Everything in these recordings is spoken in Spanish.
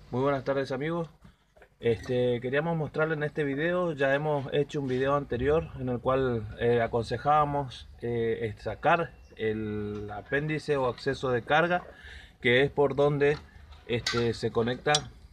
Muy buenas tardes amigos. Queríamos mostrarles en este video, ya hemos hecho un video anterior en el cual aconsejábamos sacar el apéndice o acceso de carga, que es por donde se conecta,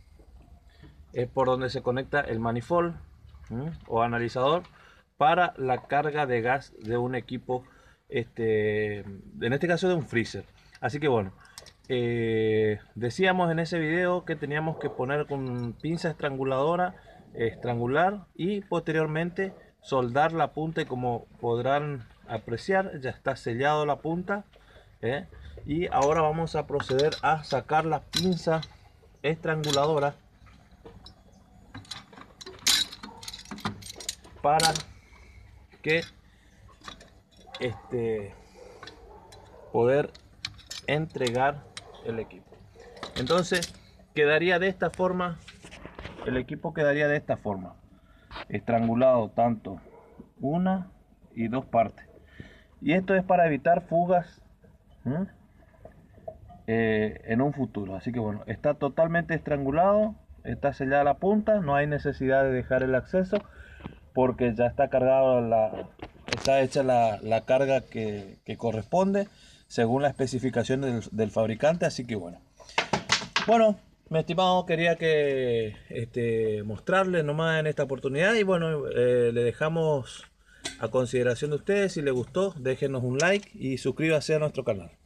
el manifold o analizador para la carga de gas de un equipo, en este caso de un freezer. Así que bueno, decíamos en ese video que teníamos que poner con pinza estranguladora, estrangular y posteriormente soldar la punta, y como podrán apreciar ya está sellado la punta, ¿eh? Y ahora vamos a proceder a sacar la pinza estranguladora para que poder entregar el equipo. Entonces quedaría de esta forma, el equipo quedaría de esta forma, estrangulado tanto una y dos partes, y esto es para evitar fugas en un futuro. Así que bueno, está totalmente estrangulado, está sellada la punta, no hay necesidad de dejar el acceso porque ya está cargado está hecha la carga que corresponde según la especificación del fabricante. Así que bueno, mi estimado, quería que mostrarle nomás en esta oportunidad, y bueno, le dejamos a consideración de ustedes. Si les gustó, déjenos un like y suscríbase a nuestro canal.